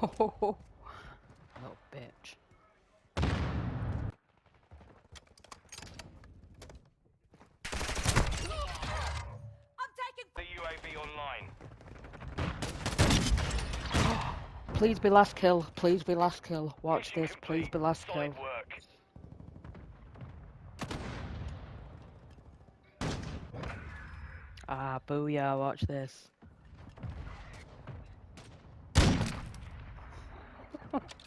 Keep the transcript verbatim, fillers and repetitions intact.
Oh, little bitch. The U A V online. Please be last kill. Please be last kill. Watch Mission this. Please complete. be last Solid kill. work. Ah, booyah. Watch this.